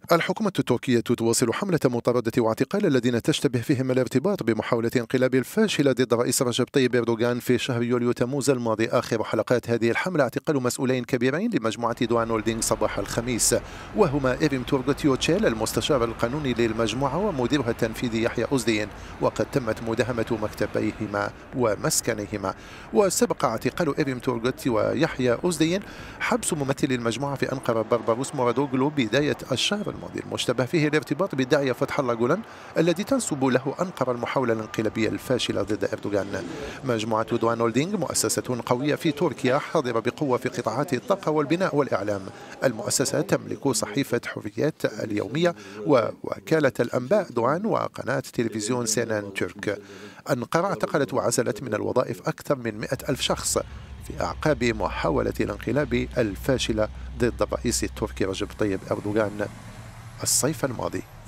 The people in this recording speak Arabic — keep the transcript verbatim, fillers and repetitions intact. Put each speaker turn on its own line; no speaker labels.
الحكومة التركية تواصل حملة مطاردة واعتقال الذين تشتبه فيهم الارتباط بمحاولة انقلاب الفاشلة ضد الرئيس رجب طيب أردوغان في شهر يوليو تموز الماضي. آخر حلقات هذه الحملة اعتقال مسؤولين كبيرين لمجموعة دوان هولدينغ صباح الخميس، وهما إيريم تورغوت يوتشيل المستشار القانوني للمجموعة ومديرها التنفيذي يحيى أوزدين، وقد تمت مداهمة مكتبيهما ومسكنيهما. وسبق اعتقال إيريم تورغوت ويحيى أوزدين حبس ممثل المجموعة في أنقرة بربروس مورادوغلو بداية الشهر الماضي، المشتبه فيه الارتباط بالداعية فتح الله جولان الذي تنسب له أنقرة المحاولة الانقلابية الفاشلة ضد أردوغان. مجموعة دوان هولدينغ مؤسسة قوية في تركيا حاضرة بقوة في قطاعات الطاقة والبناء والإعلام. المؤسسة تملك صحيفة حريات اليومية ووكالة الأنباء دوان وقناة تلفزيون سينان ترك. أنقرة اعتقلت وعزلت من الوظائف أكثر من مئة ألف شخص في أعقاب محاولة الانقلاب الفاشلة ضد الرئيس التركي رجب طيب أردوغان الصيف الماضي.